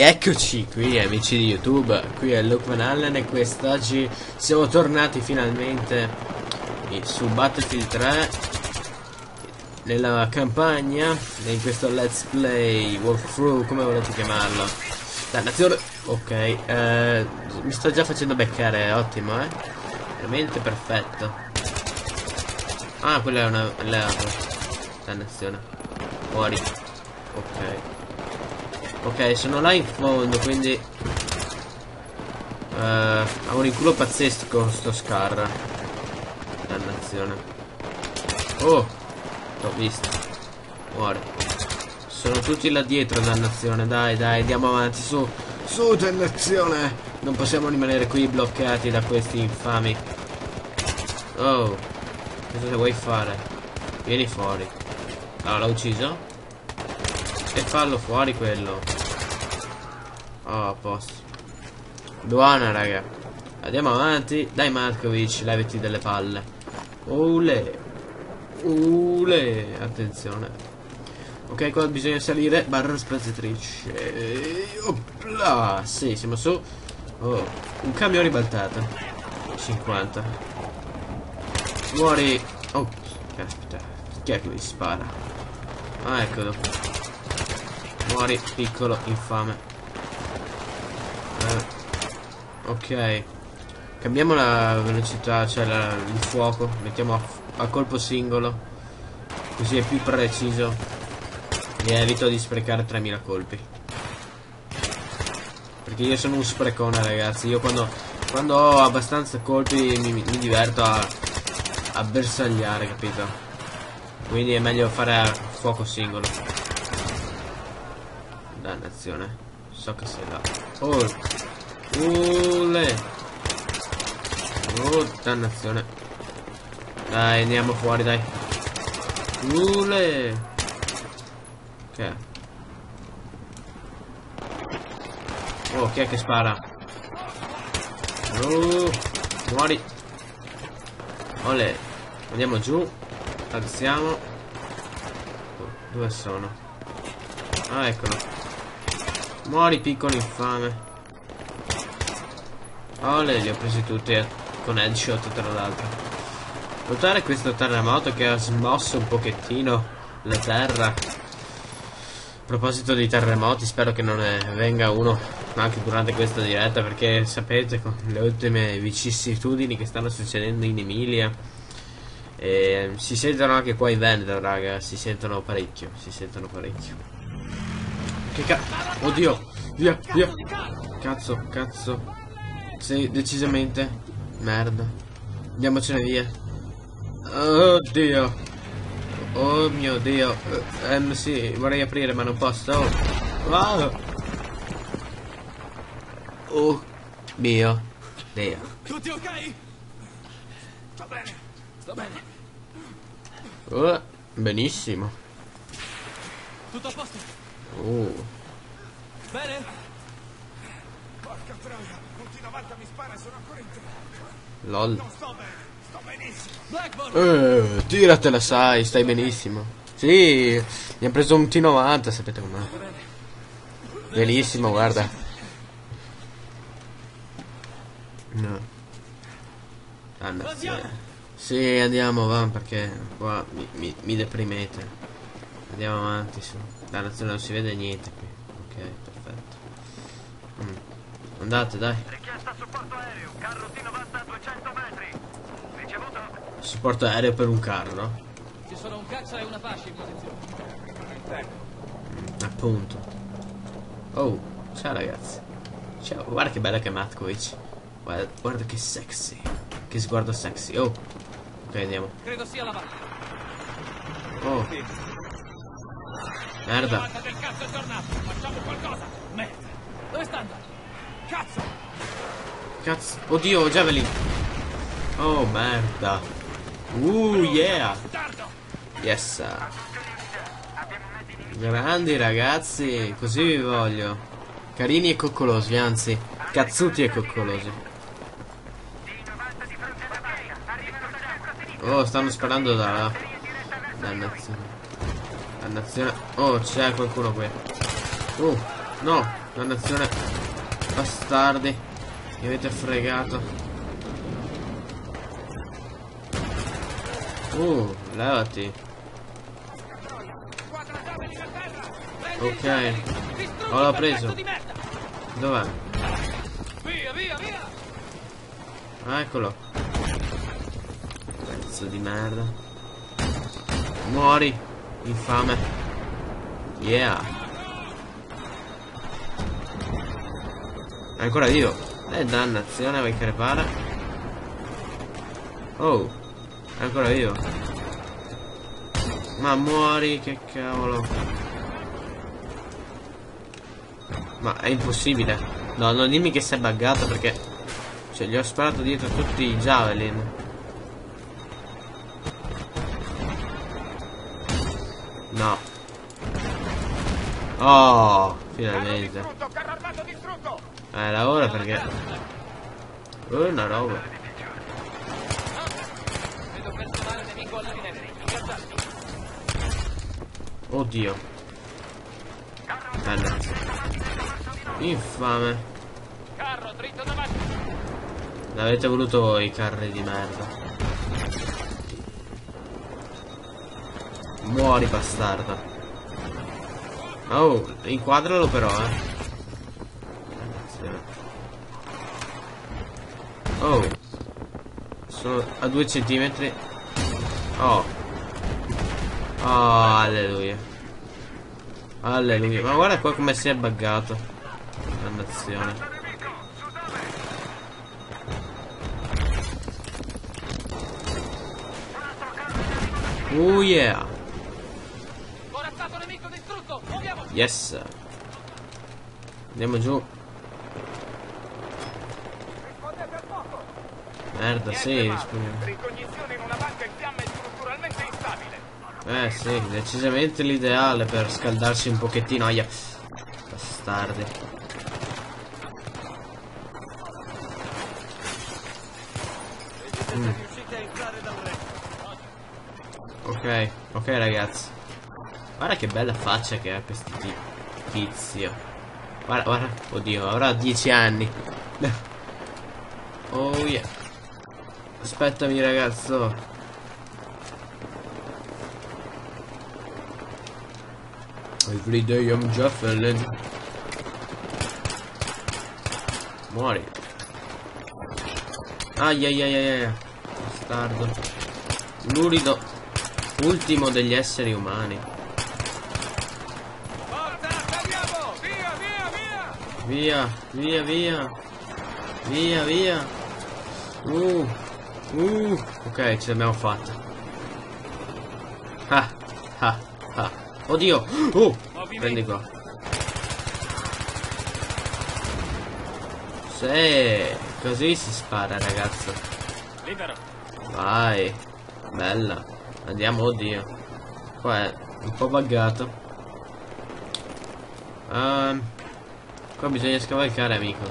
Rieccoci qui amici di YouTube, qui è Luke Van Allen e quest'oggi siamo tornati finalmente su Battlefield 3 nella campagna, in questo let's play, walkthrough, come volete chiamarlo. Dannazione. Ok, mi sto già facendo beccare, ottimo, veramente perfetto. Ah, quella è una alleato. Dannazione. Fuori. Ok, sono là in fondo, quindi ha un inculo pazzesco sto Scar. Dannazione. Oh, l'ho visto. Muore. Sono tutti là dietro, dannazione. Dai, andiamo avanti, su. Su, dannazione. Non possiamo rimanere qui bloccati da questi infami. Oh, cosa vuoi fare? Vieni fuori. Ah, l'ha ucciso? E fallo fuori quello. Oh, a posto. Buona, raga. Andiamo avanti. Dai, Markovic, levati delle palle. Ule. Attenzione. Ok, qua bisogna salire. Barra spazzatrice. Opla. Sì, siamo su. Oh, un camion ribaltato. 50. Muori. Oh, aspetta. Chi è che mi spara? Ah, eccolo. Muori, piccolo, infame. Ok. Cambiamo la velocità, cioè il fuoco. Mettiamo a colpo singolo. Così è più preciso. E evito di sprecare 3000 colpi. Perché io sono un sprecone, ragazzi. Io quando ho abbastanza colpi mi diverto a bersagliare, capito? Quindi è meglio fare a fuoco singolo. Dannazione. So che sei là. Oh. Oh, dannazione. Dai, andiamo fuori, dai. Ok. Oh, chi è che spara? Oh, muori. Olè. Andiamo giù. Alziamo. Oh, dove sono? Ah, eccolo. Muori, piccolo infame. Olè, li ho presi tutti con headshot tra l'altro. Notare questo terremoto che ha smosso un pochettino la terra. A proposito di terremoti, spero che non ne venga uno anche durante questa diretta, perché sapete con le ultime vicissitudini che stanno succedendo in Emilia, e si sentono anche qua in Veneto, raga, si sentono parecchio. Che oddio, via. Cazzo. Sì, decisamente. Merda. Andiamocene via. Oddio. Oh mio Dio. Sì, vorrei aprire ma non posso. Oh mio Dio. Tutti ok? Sto bene. Benissimo. Tutto a posto? Bene? Porca troia, continua avanti, mi spara e sono ancora in tempo. LOL. Non sto bene, sto benissimo. Blackburn! Tiratela, sai, stai benissimo. Sì, mi ha preso un T90, sapete com'è. Benissimo, guarda. No. Dannazione. Sì, andiamo, va, perché qua mi deprimete. Andiamo avanti, su. Dannazione, non si vede niente qui. Ok, perfetto. Andate, dai. Richiesta supporto aereo, carro T90 a 200 metri. Ricevuto? Supporto aereo per un carro. Ci sono un caccia e una fascia in posizione. Appunto. Oh, ciao ragazzi. Ciao, guarda che bella che è Matkovic. Guarda che sexy. Che sguardo sexy. Oh. Ok, andiamo. Credo sia la vacca. Oh. Merda. La vacca del cazzo è tornato. Facciamo qualcosa. Merda. Dove sta andando? Cazzo. Oddio, Javelin. Oh, merda. Yeah. Yes. Grandi ragazzi. Così vi voglio. Carini e coccolosi, anzi. Cazzuti e coccolosi. Oh, stanno sparando da là. Dannazione. Oh, c'è qualcuno qui. No. Dannazione. Bastardi. Mi avete fregato. Levati. Ok. Oh, l'ho preso. Dov'è? Via, via, via! Ah, eccolo. Pezzo di merda. Muori, infame. Yeah. È ancora vivo. Dannazione, vai crepare. Oh, è ancora vivo. Ma muori, che cavolo. Ma è impossibile. No, non dimmi che sei buggato perché... Cioè, gli ho sparato dietro tutti i javelin. No. Oh, finalmente. Era ora perché... una roba. Oddio. Infame. Carro dritto davanti. L'avete voluto voi, carri di merda. Muori, bastardo. Oh, inquadralo però, Oh. Sono a 2 centimetri. Oh. Oh, alleluia. Alleluia. Ma guarda qua come si è buggato. Dannazione. Oh yeah. Corazzato nemico distrutto. Muoviamo. Yes. Andiamo giù. Merda, sì, rispondiamo. Ricognizione in una banca in fiamme strutturalmente instabile. Sì, decisamente l'ideale per scaldarsi un pochettino. Aia. Bastardi. Ok, ok ragazzi. Guarda che bella faccia che ha questo tizio. Guarda, guarda. Oddio, avrà 10 anni. Oh yeah. Aspettami ragazzo. Every day I'm just a legend. Muori. Aiaiaiaia. Bastardo. Lurido. Ultimo degli esseri umani. Forza, andiamo! Via, via, via! Via, via, via. Via, via. Ok, ce l'abbiamo fatta. Ah, ah, ah. Oddio. Prendi qua. Sì, così si spara, ragazzo. Libero. Vai. Bella. Andiamo, oddio. Qua è un po' buggato. Qua bisogna scavalcare, amico.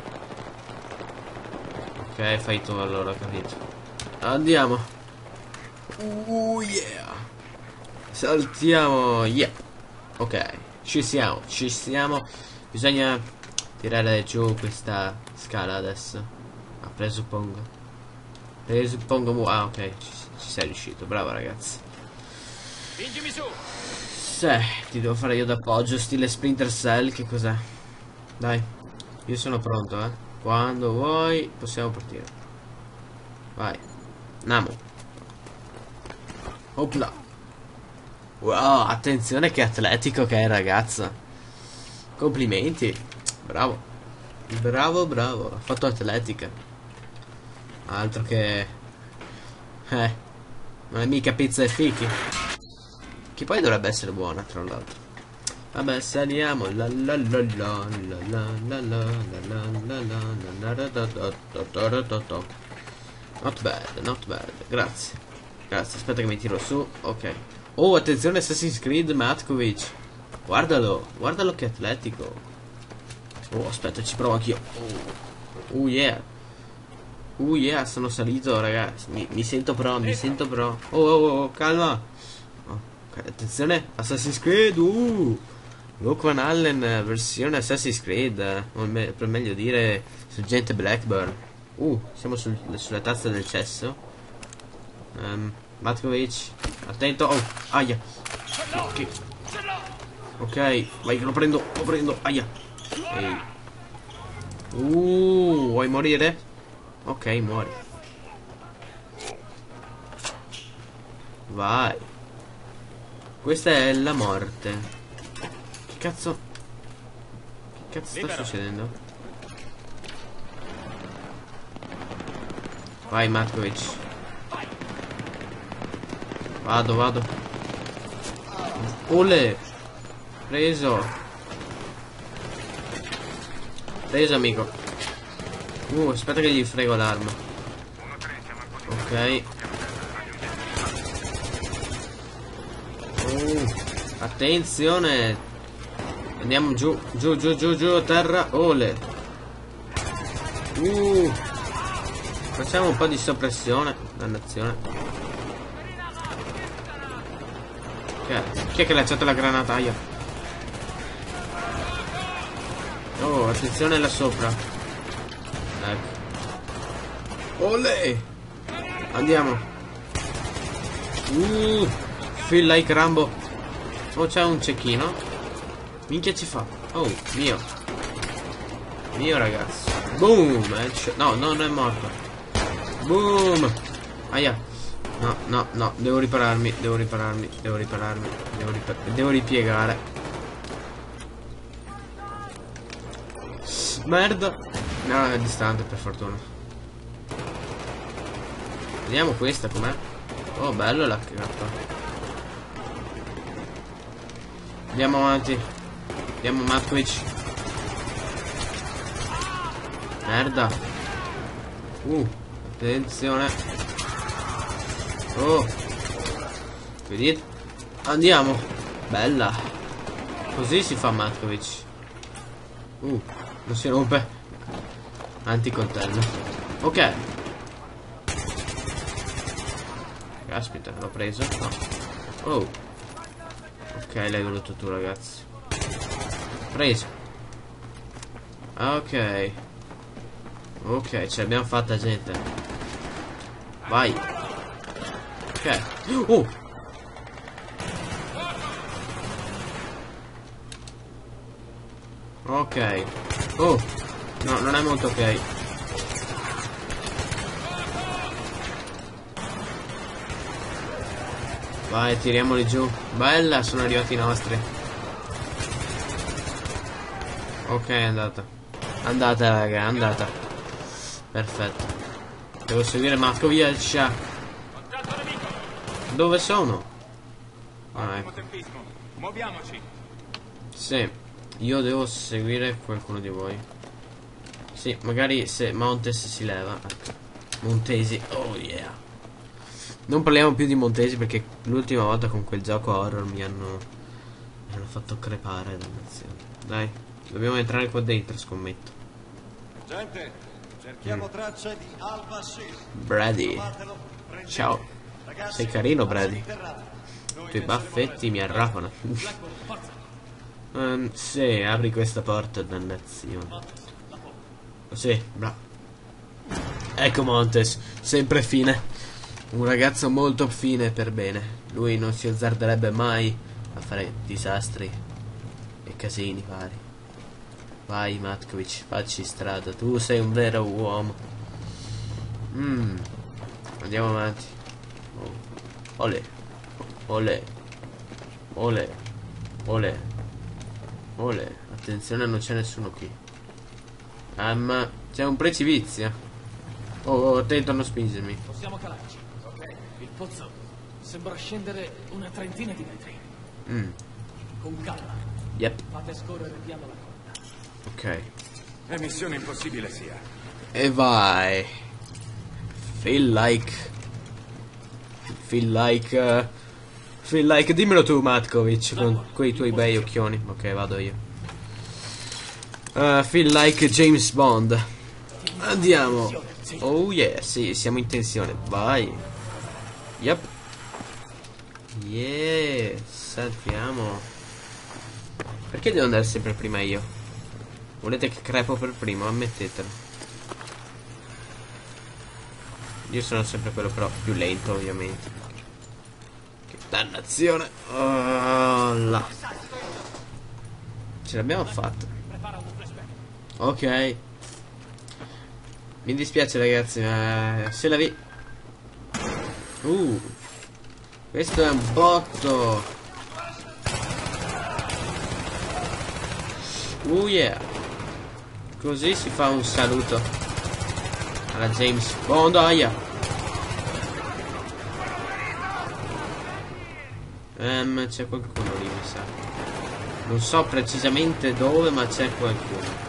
Ok, fai tu allora, capito. Andiamo. Yeah. Saltiamo. Yeah. Ok, ci siamo, ci siamo. Bisogna tirare giù questa scala adesso. Ah, presuppongo. Ah, ok, ci sei riuscito. Bravo, ragazzi. Spingimi su. Sì, ti devo fare io d'appoggio, stile Splinter Cell, che cos'è? Dai, io sono pronto, eh. Quando vuoi possiamo partire. Vai. Andiamo. Opla. Wow, attenzione che atletico che è, ragazza. Complimenti. Bravo. Bravo, bravo. Ha fatto atletica. Altro che... non è mica pizza e fichi. Che poi dovrebbe essere buona, tra l'altro. Vabbè, saliamo. Not bad, not bad. Grazie. Grazie, aspetta che mi tiro su. Ok. Oh, attenzione, Assassin's Creed Matkovic. Guardalo, guardalo che atletico. Oh, aspetta, ci provo anch'io. Oh yeah. Yeah, sono salito, ragazzi. Mi sento pro, mi sento pro. Oh, calma. Okay, attenzione, Assassin's Creed. Luke Van Allen versione Assassin's Creed, o per meglio dire Sergente Blackburn. Siamo sulla tazza del cesso. Matkovic, attento. Oh, aia. Ok, vai che lo prendo, aia. Ehi. Vuoi morire? Ok, muori. Vai. Questa è la morte. Che cazzo sta succedendo? Vai Matkovic. Vado. Ole. Preso, amico. Aspetta che gli frego l'arma. Ok. Attenzione. Andiamo giù, a terra. Ole. Facciamo un po' di soppressione. Dannazione. Chi è che ha lanciato la granata? Aia. Oh, attenzione là sopra. Ecco. Ole. Andiamo. Feel like Rambo. Oh, c'è un cecchino. Minchia ci fa. Oh, mio ragazzo. Boom. No, non è morto. Boom. Aia. No, devo ripararmi. Devo ripiegare. Merda. No, è distante per fortuna. Vediamo questa com'è. Oh, bello la carta. Andiamo avanti. Andiamo Matkovic. Merda. Attenzione. Oh. Vedete? Andiamo. Bella. Così si fa Matkovic. Non si rompe. Anticoltello. Ok. Caspita, l'ho preso. No. Oh. Ok, l'hai voluto tu, ragazzi. Preso. Ok. Ok, ce l'abbiamo fatta, gente. Vai. Ok. Ok. No, non è molto ok. Vai, tiriamoli giù. Bella, sono arrivati i nostri. Ok, è andata. Andata, raga, è andata. Perfetto. Devo seguire Matkovic. Dove sono? Ecco. Muoviamoci. Sì, io devo seguire qualcuno di voi. Sì, magari se Montes si leva. Ecco. Montesi, oh yeah. Non parliamo più di Montesi perché l'ultima volta con quel gioco horror mi hanno fatto crepare, dannazione. Dai, dobbiamo entrare qua dentro, scommetto. Gente, cerchiamo tracce di Al-Bashir. Brady. Ciao. Sei carino, Brady. I tuoi baffetti mi arrapano. Sì, apri questa porta, dannazione. Sì, bravo. Ecco Montes, sempre fine. Un ragazzo molto fine per bene. Lui non si azzarderebbe mai a fare disastri e casini vari. Vai Matkovic, facci strada. Tu sei un vero uomo. Andiamo avanti. Olè. Attenzione, non c'è nessuno qui. Ma c'è un precipizio. Oh, attento a non spingermi. Possiamo calarci. Ok. Il pozzo sembra scendere una trentina di metri. Con calma. Yep. Fate scorrere piano la corda. Ok. È missione impossibile sia. E vai. Feel like, dimmelo tu Matkovic con quei tuoi bei occhioni. Ok, vado io. Feel like James Bond. Andiamo. Oh yeah, sì, siamo in tensione. Vai. Yep. Yeah, salviamo. Perché devo andare sempre prima io? Volete che crepo per primo? Ammettetelo. Io sono sempre quello però più lento, ovviamente. Che dannazione. Oh, là. Ce l'abbiamo fatta. Ok. Mi dispiace ragazzi, ma se la vi... questo è un botto. Yeah. Così si fa un saluto alla James Bond, aia. C'è qualcuno lì, mi sa. Non so precisamente dove, ma c'è qualcuno.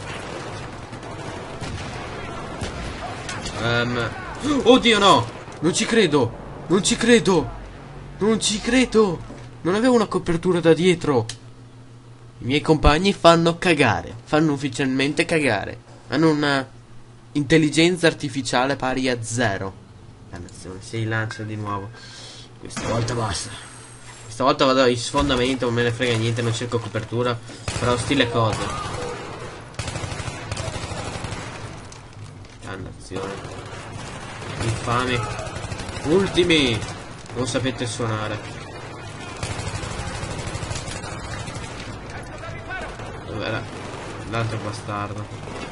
Oddio no! Non ci credo! Non ci credo! Non ci credo! Non avevo una copertura da dietro! I miei compagni fanno cagare. Fanno ufficialmente cagare. Hanno una intelligenza artificiale pari a 0. Dannazione, si lancia di nuovo. Questa volta basta. Questa volta vado in sfondamento, non me ne frega niente, non cerco copertura. Però stile cose. Dannazione. Infame. Ultimi. Non sapete suonare. Dov'era l'altro bastardo?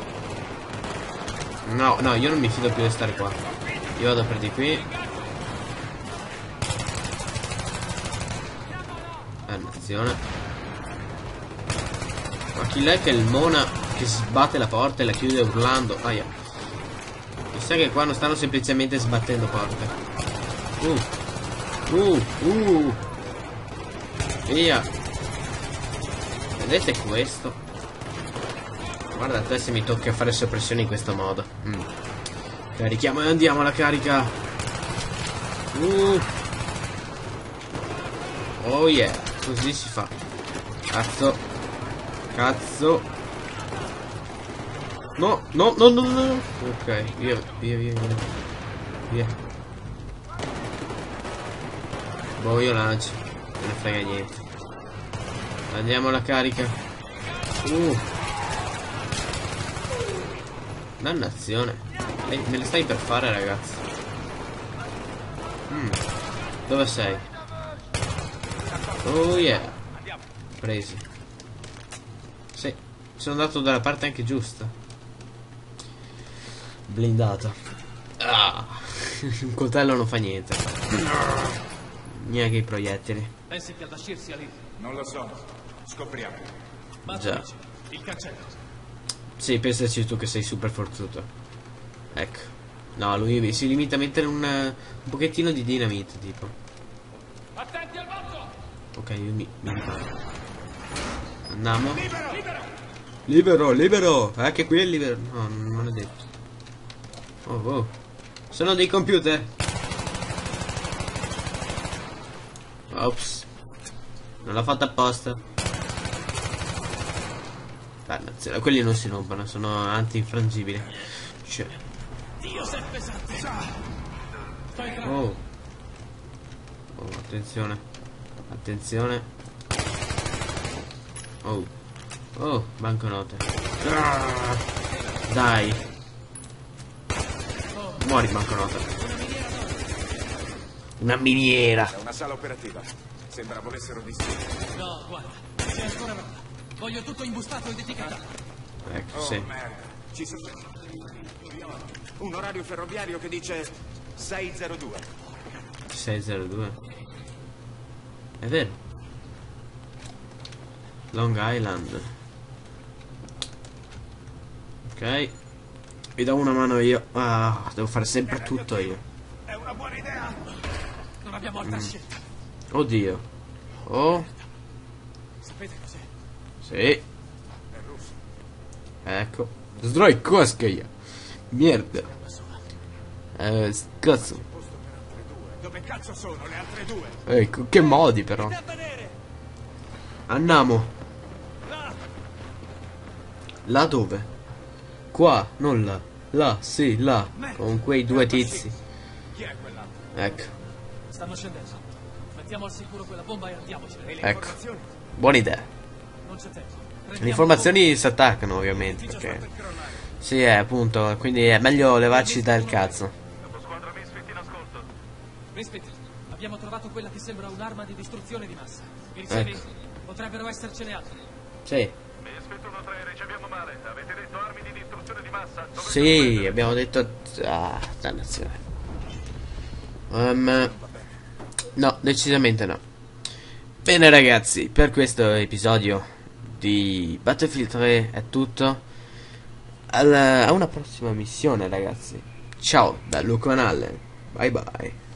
No, no, io non mi fido più di stare qua. Io vado per di qui. Dannazione. Ma chi è che è il mona che sbatte la porta e la chiude urlando? Aia. Mi sa che qua non stanno semplicemente sbattendo porte. Via. Vedete questo? Guarda te se mi tocca fare soppressione in questo modo. Carichiamo e andiamo alla carica. Oh yeah. Così si fa. Cazzo. Cazzo. No, no, no, no, no. Ok, via, via, via, via. Via. Boh, io lancio. Non ne frega niente. Andiamo alla carica. Dannazione. Me le stai per fare, ragazzi. Dove sei? Oh yeah. Presi. Sì. Sono andato dalla parte anche giusta. Blindata. Un coltello non fa niente. Neanche i proiettili. Pensi che Al-Bashir sia lì? Non lo so. Scopriamo. Già. Il cancello. Sì, pensaci tu che sei super forzuto. Ecco. No, lui si limita a mettere un pochettino di dinamite, tipo. Attenti al botto! Ok, io mi riparo. Andiamo. Libero! Libero! Libero, libero! Anche qui è libero. No, non è detto. Oh. Sono dei computer. Ops. Non l'ho fatta apposta. Dannazione, quelli non si rompono, sono anti-infrangibili. Cioè. Dio, sei pesante! Oh, attenzione. Attenzione. Oh, banconote. Dai. Muori, banconota. Una miniera. È una sala operativa. Sembra volessero distruggere. No, guarda, c'è ancora roba. Voglio tutto imbustato ed etichettato. Ecco, Oh, sì. merda. Ci sono... Un orario ferroviario che dice 602. 602. È vero. Long Island. Ok. Vi do una mano io. Devo fare sempre tutto io. È una buona idea. Non abbiamo altra scelta. Oddio. Oh. Sapete cos'è? Sì. È russo. Ecco. Sdraicoskaya. Merda. Cazzo. Dove cazzo sono le altre due? Ecco, che modi però. Andiamo. Là dove? Qua, non là. Là, sì, là. Con quei due tizi. Chi è quella? Ecco, Stanno scendendo. Mettiamo al sicuro quella bomba e andiamocene. ecco. Buona idea. Non c'è tempo. Le informazioni si attaccano ovviamente, perché... Sì, appunto, quindi è meglio levarci dal cazzo. Capo squadra Misfit in ascolto. Misfit, abbiamo trovato quella che sembra un'arma di distruzione di massa. Mi ricevi? Ecco. Potrebbero essercene altre. Sì. Misfit 1-3, riceviamo male. Avete detto armi di distruzione di massa? Dove Sì, abbiamo detto... Ah, dannazione. No, decisamente no. Bene ragazzi, per questo episodio di Battlefield 3 è tutto. A una prossima missione ragazzi. Ciao da Luco Allen. Bye bye.